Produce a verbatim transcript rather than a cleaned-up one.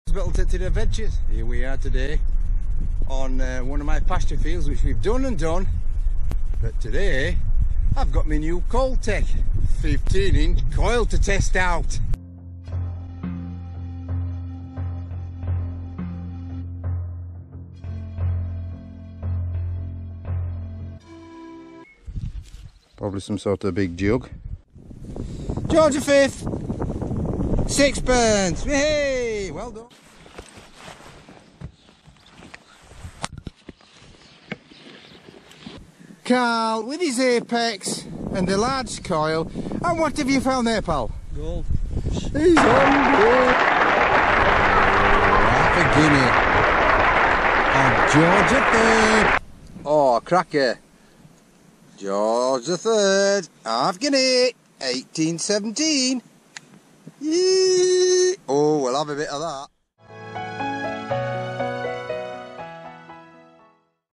Little Detector Adventures. Here we are today on uh, one of my pasture fields, which we've done and done. But today I've got my new Coltech fifteen inch coil to test out. Probably some sort of big jug. George the Fifth, sixpence. Hey, well done. Carl with his apex and the large coil. And what have you found there, pal? Gold. He's on gold. Half a guinea. And George the Third. Oh, cracker. George the Third. Half guinea. eighteen seventeen. Yee. Oh, we'll have a bit of that.